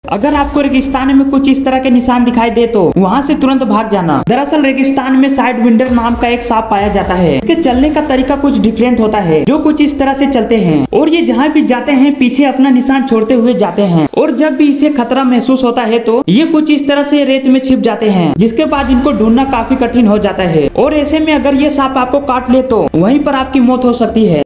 अगर आपको रेगिस्तान में कुछ इस तरह के निशान दिखाई दे तो वहाँ से तुरंत भाग जाना। दरअसल रेगिस्तान में साइड विंडर नाम का एक सांप पाया जाता है। इसके चलने का तरीका कुछ डिफरेंट होता है, जो कुछ इस तरह से चलते हैं और ये जहाँ भी जाते हैं पीछे अपना निशान छोड़ते हुए जाते हैं। और जब भी इसे खतरा महसूस होता है तो ये कुछ इस तरह से रेत में छिप जाते हैं, जिसके बाद इनको ढूंढना काफी कठिन हो जाता है। और ऐसे में अगर ये सांप आपको काट ले तो वहीं पर आपकी मौत हो सकती है।